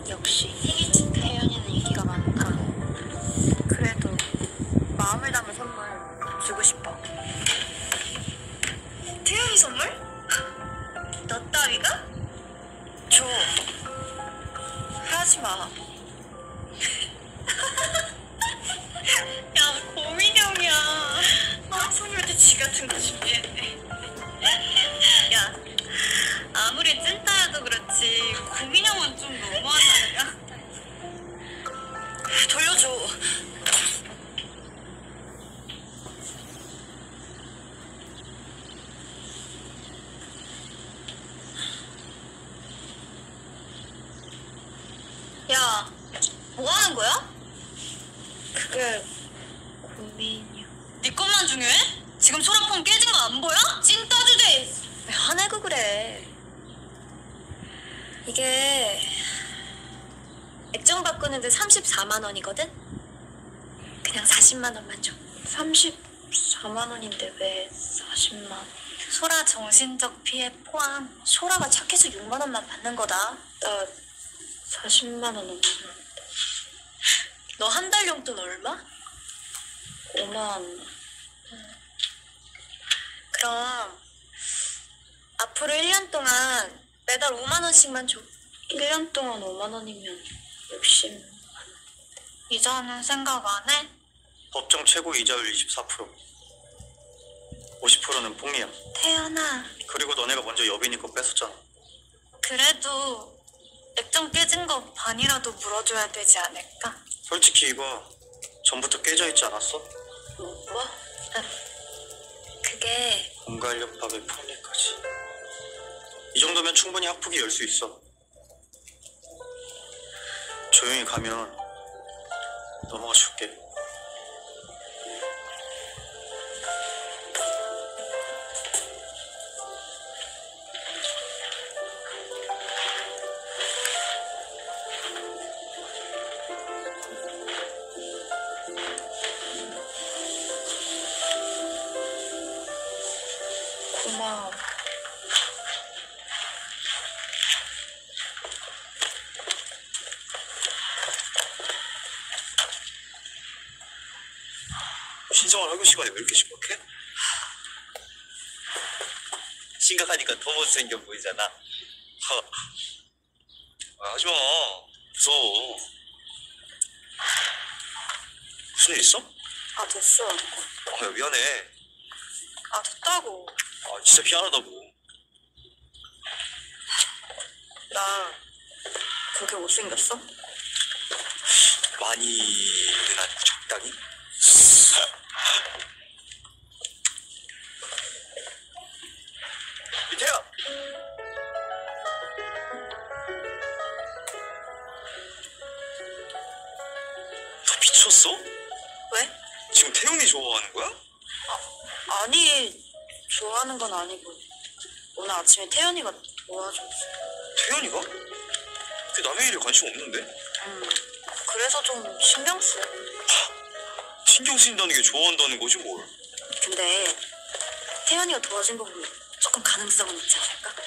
역시 태연이는 인기가 많다. 그래도 마음을 담은 선물 주고 싶어. 태연이 선물? 너 따위가? 줘. 하지 마. 야, 고민형이야. 선물도 지 같은 거 준비했네. 야, 아무리 찐따여도 그렇지 고민형은 좀 너무하지 않냐? 돌려줘. 야, 뭐 하는 거야? 그게 고민이야. 네 것만 중요해? 지금 소라폰 깨진 거 안 보여? 찐따 주제. 왜 화내고 그래? 이게 액정 바꾸는데 34만 원이거든? 그냥 40만 원만 줘. 34만 원인데 왜 40만 원? 소라 정신적 피해 포함. 소라가 착해서 6만 원만 받는 거다. 나 40만 원 없는데. 너 한 달 용돈 얼마? 5만 원. 그럼 앞으로 1년 동안 매달 5만 원씩만 줘. 1년 동안 5만 원이면 60만 원. 이자는 생각 안 해? 법정 최고 이자율 24%. 50%는 폭리야. 태연아. 그리고 너네가 먼저 여빈이 거 뺏었잖아. 그래도 액정 깨진 거 반이라도 물어줘야 되지 않을까? 솔직히 이거 전부터 깨져 있지 않았어? 뭐? 그게 공갈 협박에 폭리까지. 이 정도면 충분히 학폭이 열 수 있어. 조용히 가면 넘어가 줄게. 고마워. 신성한 학교 시간에 왜 이렇게 심각해? 심각하니까 더 못생겨 보이잖아. 하지마. 무서워. 무슨 일 있어? 아, 됐어. 야, 미안해. 아, 됐다고. 진짜 미안하다고. 나 그렇게 못생겼어? 많이는 아니고 적당히. 이태야! 너 미쳤어? 왜? 지금 태용이 좋아하는 거야? 아니, 좋아하는 건 아니고 오늘 아침에 태연이가 도와줬어. 태연이가? 그 남의 일에 관심 없는데? 그래서 좀 신경 쓰여. 신경 쓰인다는 게 좋아한다는 거지 뭘. 근데 태연이가 도와준 거 보면 조금 가능성은 있지 않을까?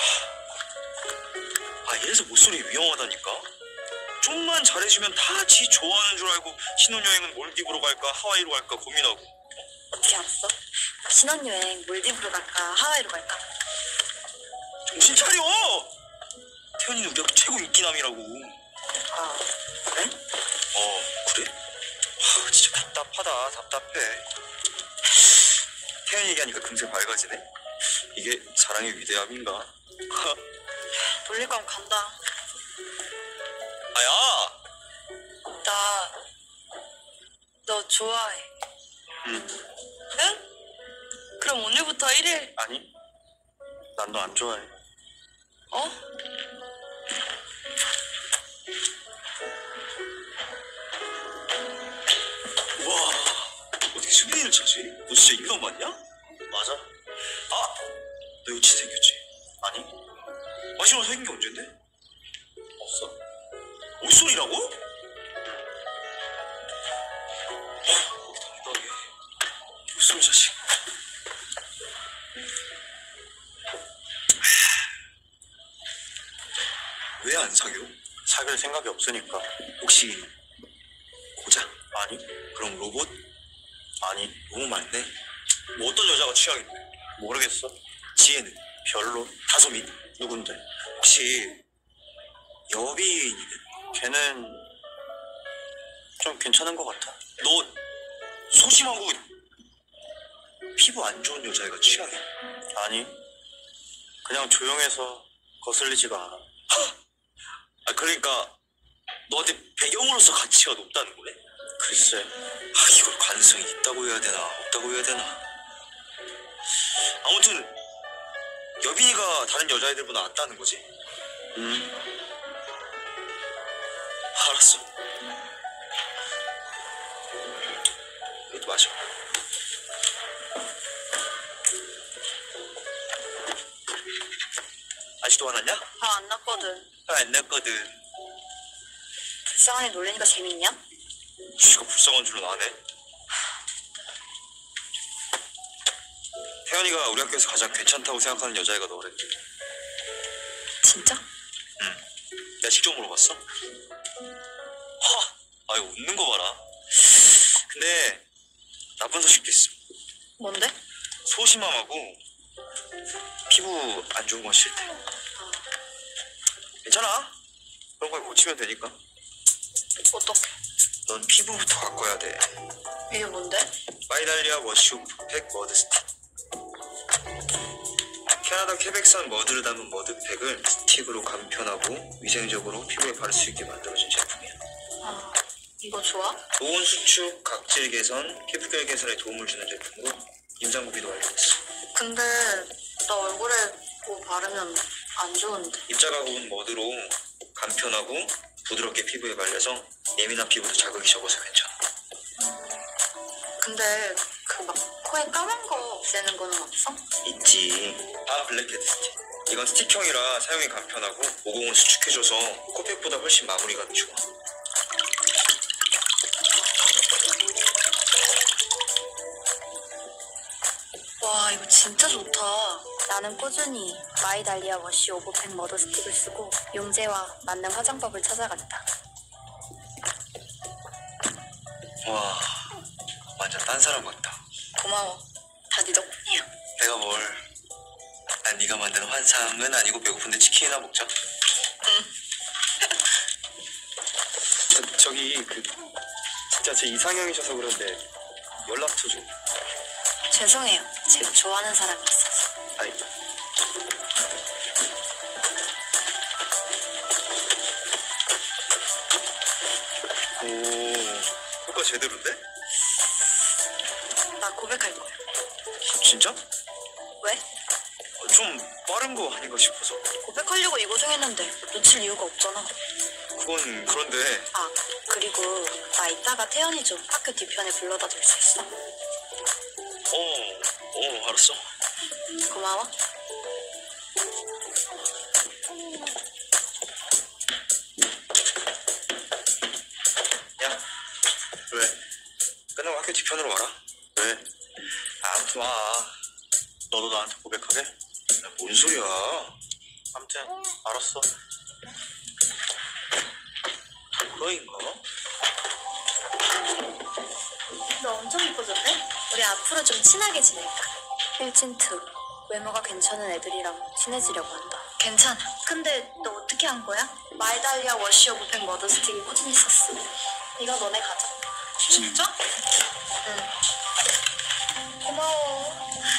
이래서 모쏠이 위험하다니까. 좀만 잘해주면 다 지 좋아하는 줄 알고 신혼여행은 몰디브로 갈까 하와이로 갈까 고민하고. 어떻게 알았어? 신혼여행 몰디브로 갈까 하와이로 갈까? 정신 차려! 태연이는 우리 학교 최고 인기남이라고. 아, 그래? 그래? 진짜 답답하다. 답답해. 태연이 얘기하니까 금세 밝아지네. 이게 사랑의 위대함인가? 놀릴 거면 간다. 야! 나 너 좋아해. 응. 응? 그럼 오늘부터 1일. 아니, 난 너 안 좋아해. 어? 우와, 어떻게 수빈이를 찾지? 너 진짜 인간 맞냐? 맞아. 너 여친 생겼지? 아니. 마지막으로 사귄 게 언젠데? 없어. 올소리라고? 당당해. 무슨 자식. 왜 안 사겨? 사귈 생각이 없으니까. 혹시 고자? 아니. 그럼 로봇? 아니. 너무 많네. 뭐 어떤 여자가 취향인데? 모르겠어. 지혜는? 별로. 다솜이? 누군데? 혹시 여빈이는? 걔는 좀 괜찮은 것 같아. 너 소심하고 피부 안 좋은 여자애가 취향이야? 아니. 그냥 조용해서 거슬리지가 않아. 아, 그러니까 너한테 배경으로서 가치가 높다는 거네? 글쎄. 이걸 관성이 있다고 해야 되나 없다고 해야 되나. 아무튼 여빈이가 다른 여자애들보다 낫다는 거지. 알았어. 이것도 마셔. 아직도 화났냐? 화 안 났거든. 안 났거든. 불쌍한 애 놀래니까 재밌냐? 쥐가 불쌍한 줄은 아네. 태연이가 우리 학교에서 가장 괜찮다고 생각하는 여자애가 너래. 진짜? 내가 직접 물어봤어? 아이 웃는 거 봐라. 근데 나쁜 소식도 있어. 뭔데? 소심함하고 피부 안 좋은 건 싫대. 괜찮아. 그런 걸 고치면 되니까. 어떡해? 넌 피부부터 바꿔야 돼. 이게 뭔데? 마이달리아 워시오프 팩 머드 스틱. 캐나다 퀘벡산 머드를 담은 머드팩을 스틱으로 간편하고 위생적으로 피부에 바를 수 있게 만들어진 제품이야. 이거 좋아? 고온 수축, 각질 개선, 피부결 개선에 도움을 주는 제품으로 임상구비도 완료됐어. 근데 나 얼굴에 뭐 바르면 안 좋은데. 입자가 고운 머드로 간편하고 부드럽게 피부에 발려서 예민한 피부도 자극이 적어서 괜찮아. 근데 그 막 코에 까만 거 없애는 거는 없어? 있지. 다음 블랙헤드 스틱. 이건 스틱형이라 사용이 간편하고 모공을 수축해줘서 코팩보다 훨씬 마무리감이 좋아. 와, 이거 진짜 좋다. 나는 꾸준히 마이달리아 워시 오버팩 머드 스틱을 쓰고 용재와 맞는 화장법을 찾아갔다. 와, 완전 딴 사람 같다. 고마워. 다 네 덕분이야. 내가 뭘? 난 네가 만드는 환상은 아니고 배고픈데 치킨이나 먹자. 저기 진짜 제 이상형이셔서 그런데 연락처 좀. 죄송해요. 제가 좋아하는 사람이 있어서. 아니. 오, 효과 제대로인데? 나 고백할 거야. 진짜? 왜? 좀 빠른 거 아닌가 싶어서. 고백하려고 이 고생했는데 놓칠 이유가 없잖아. 그건 그런데. 아, 그리고 나 이따가 태연이 좀 학교 뒤편에 불러다 줄 수 있어? 알았어. 고마워. 야, 왜? 끝나고 학교 뒤편으로 와라. 왜? 아무튼 와. 너도 나한테 고백하게? 야, 뭔 소리야? 아무튼 알았어. 그거인가? 너 엄청 예뻐졌네? 우리 앞으로 좀 친하게 지낼까? 필진트, 외모가 괜찮은 애들이랑 친해지려고 한다. 괜찮아. 근데 너 어떻게 한 거야? 마이달리아 워시 오브팩 머드 스틱을 꾸준히 썼어. 이거 너네 가져. 진짜? 응. 고마워.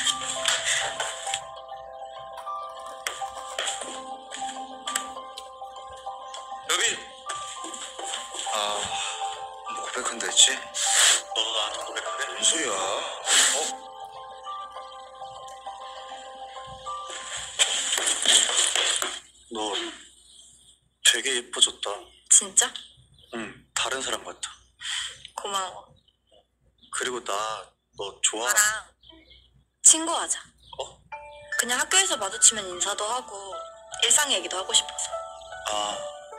여빈! 뭐 고백한다 했지? 너도 나한테 고백하게? 뭔 소리야? 너 되게 예뻐졌다. 진짜? 응, 다른 사람 같아. 고마워. 그리고 나 너 좋아. 나랑 친구하자. 어? 그냥 학교에서 마주치면 인사도 하고 일상 얘기도 하고 싶어서. 아,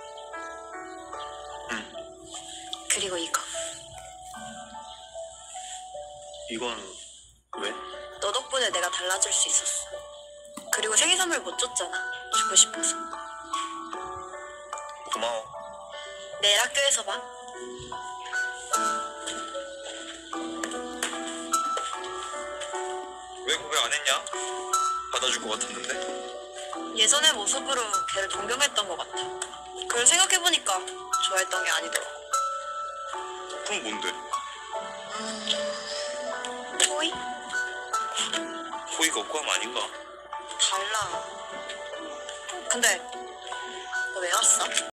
그리고 이거. 이건 왜? 너 덕분에 내가 달라질 수 있었어. 그리고 생일 선물 못 줬잖아. 주고 싶어서. 고마워. 내일 학교에서 봐. 왜 고백 안 했냐? 받아줄 것 같았는데. 예전의 모습으로 걔를 동경했던 것 같아. 그걸 생각해보니까 좋아했던 게 아니더라. 그럼 뭔데? 토이? 호의가 없고 하면 아닌가? 달라. 근데 너 왜 왔어?